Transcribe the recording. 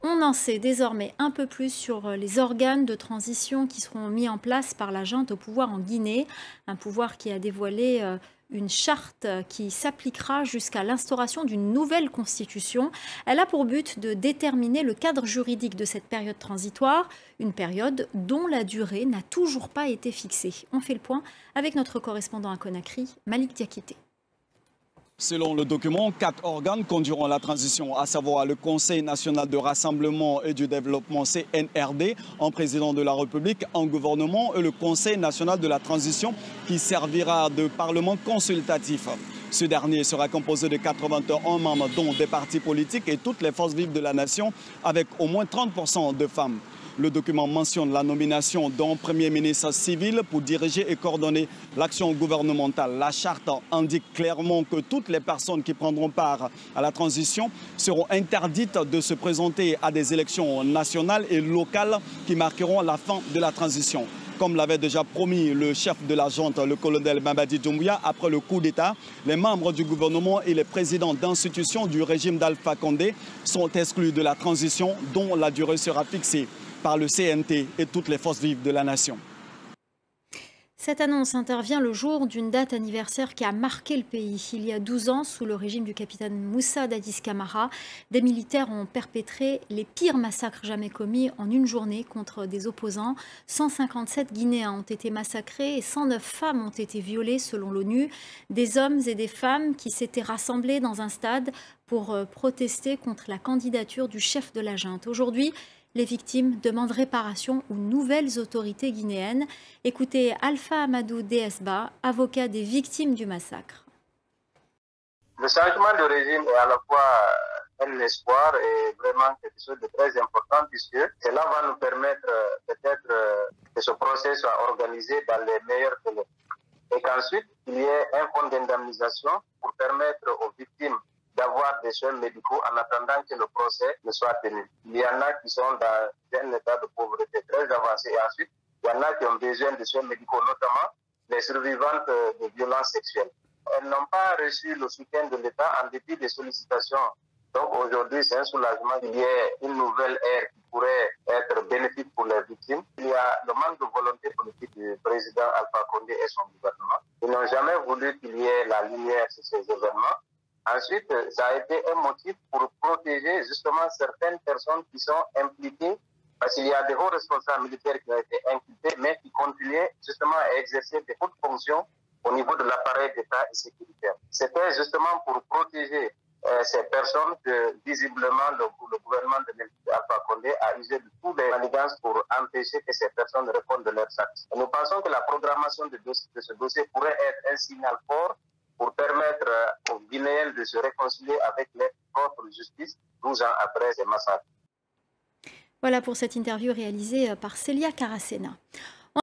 On en sait désormais un peu plus sur les organes de transition qui seront mis en place par la junte au pouvoir en Guinée, un pouvoir qui a dévoilé une charte qui s'appliquera jusqu'à l'instauration d'une nouvelle constitution. Elle a pour but de déterminer le cadre juridique de cette période transitoire, une période dont la durée n'a toujours pas été fixée. On fait le point avec notre correspondant à Conakry, Malik Diakité. Selon le document, 4 organes conduiront la transition, à savoir le Conseil national de rassemblement et du développement CNRD, en président de la République, en gouvernement, et le Conseil national de la transition qui servira de parlement consultatif. Ce dernier sera composé de 81 membres, dont des partis politiques et toutes les forces vives de la nation, avec au moins 30% de femmes. Le document mentionne la nomination d'un Premier ministre civil pour diriger et coordonner l'action gouvernementale. La charte indique clairement que toutes les personnes qui prendront part à la transition seront interdites de se présenter à des élections nationales et locales qui marqueront la fin de la transition. Comme l'avait déjà promis le chef de la junte, le colonel Mamadi Doumbouya, après le coup d'État, les membres du gouvernement et les présidents d'institutions du régime d'Alpha Condé sont exclus de la transition dont la durée sera fixée par le CNT et toutes les forces vives de la nation. Cette annonce intervient le jour d'une date anniversaire qui a marqué le pays. Il y a 12 ans, sous le régime du capitaine Moussa Dadis Camara, des militaires ont perpétré les pires massacres jamais commis en une journée contre des opposants. 157 Guinéens ont été massacrés et 109 femmes ont été violées selon l'ONU. Des hommes et des femmes qui s'étaient rassemblés dans un stade pour protester contre la candidature du chef de la junte. Aujourd'hui, les victimes demandent réparation aux nouvelles autorités guinéennes. Écoutez Alpha Amadou Desba, avocat des victimes du massacre. Le changement de régime est à la fois un espoir et vraiment quelque chose de très important puisque cela va nous permettre peut-être que ce procès soit organisé dans les meilleurs délais. Et qu'ensuite, il y ait un fonds d'indemnisation pour permettre aux victimes d'avoir des soins médicaux en attendant que le procès ne soit tenu. Il y en a qui sont dans un état de pauvreté très avancé et ensuite, il y en a qui ont besoin de soins médicaux, notamment les survivantes de violences sexuelles. Elles n'ont pas reçu le soutien de l'État en dépit des sollicitations. Donc aujourd'hui, c'est un soulagement qu'il y ait une nouvelle ère qui pourrait être bénéfique pour les victimes. Il y a le manque de volonté politique du président Alpha Condé et son gouvernement. Ils n'ont jamais voulu qu'il y ait la lumière sur ces événements. Ensuite, ça a été un motif pour protéger justement certaines personnes qui sont impliquées, parce qu'il y a des hauts responsables militaires qui ont été inculpés, mais qui continuaient justement à exercer des hautes fonctions au niveau de l'appareil d'État et sécuritaire. C'était justement pour protéger ces personnes que visiblement le gouvernement de Alpha Condé a usé de tous les manigances pour empêcher que ces personnes répondent de leurs actes. Nous pensons que la programmation de ce dossier pourrait être un signal fort pour permettre aux Guinéens de se réconcilier avec leur propre justice 12 ans après ces massacres. Voilà pour cette interview réalisée par Célia Caracena.